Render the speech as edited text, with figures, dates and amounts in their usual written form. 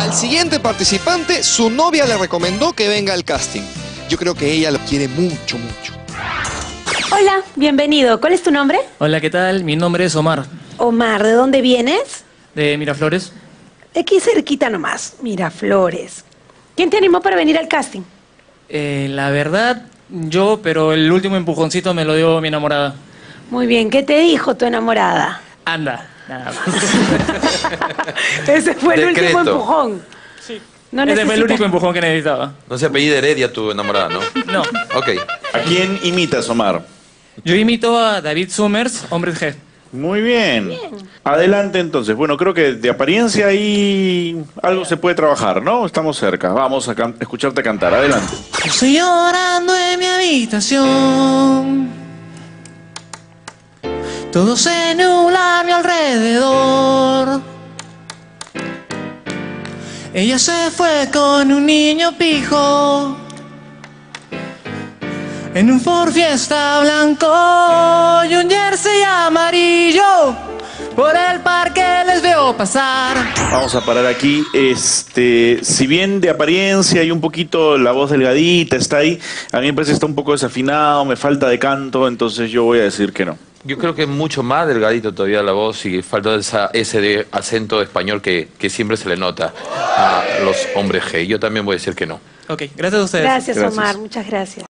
Al siguiente participante, su novia le recomendó que venga al casting. Yo creo que ella lo quiere mucho, mucho. Hola, bienvenido. ¿Cuál es tu nombre? Hola, ¿qué tal? Mi nombre es Omar, Omar, ¿de dónde vienes? de Miraflores. De aquí cerquita nomás, Miraflores. ¿Quién te animó para venir al casting? La verdad, yo, pero el último empujoncito me lo dio mi enamorada. Muy bien, ¿qué te dijo tu enamorada? Anda, nada más. Ese fue el Decreto. último empujón. Sí. No Ese fue el necesitas- único empujón que necesitaba. No se apellida Heredia tu enamorada, ¿no? No. Ok. ¿A quién imitas, Omar? Yo imito a David Summers, Hombres G. Muy bien. Adelante entonces. Bueno, creo que de apariencia ahí algo se puede trabajar, ¿no? Estamos cerca. Vamos a escucharte cantar. Adelante. Estoy llorando en mi habitación. Todo se nubla a mi alrededor. Ella se fue con un niño pijo en un Ford Fiesta blanco y un jersey amarillo. Por el parque les veo pasar. Vamos a parar aquí. Si bien de apariencia hay un poquito la voz delgadita, está ahí, a mí me parece que está un poco desafinado, me falta de canto, entonces yo voy a decir que no. Yo creo que es mucho más delgadito todavía la voz y falta ese de acento español que siempre se le nota a los hombres G. Yo también voy a decir que no. Ok, gracias a ustedes. Gracias, Gracias. Omar, muchas gracias.